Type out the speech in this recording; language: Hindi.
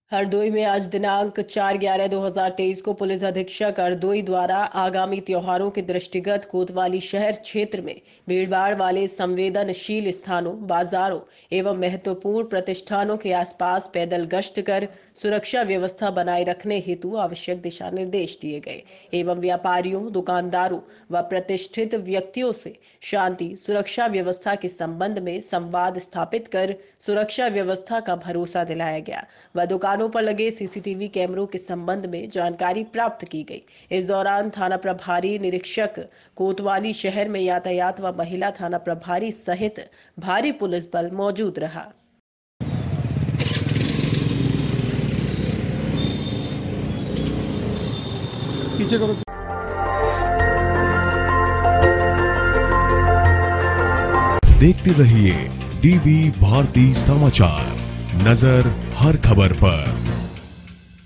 हरदोई में आज दिनांक 4/11/2023 को पुलिस अधीक्षक हरदोई द्वारा आगामी त्योहारों के दृष्टिगत कोतवाली शहर क्षेत्र में भीड़भाड़ वाले संवेदनशील स्थानों, बाजारों एवं महत्वपूर्ण प्रतिष्ठानों के आसपास पैदल गश्त कर सुरक्षा व्यवस्था बनाए रखने हेतु आवश्यक दिशा निर्देश दिए गए एवं व्यापारियों, दुकानदारों व प्रतिष्ठित व्यक्तियों से शांति सुरक्षा व्यवस्था के संबंध में संवाद स्थापित कर सुरक्षा व्यवस्था का भरोसा दिलाया गया व दुकानों पर लगे सीसीटीवी कैमरों के संबंध में जानकारी प्राप्त की गई। इस दौरान थाना प्रभारी निरीक्षक कोतवाली शहर में यातायात व महिला थाना प्रभारी सहित भारी पुलिस बल मौजूद रहा। पीछे करो। देखते रहिए डीबी भारती समाचार, नजर हर खबर पर।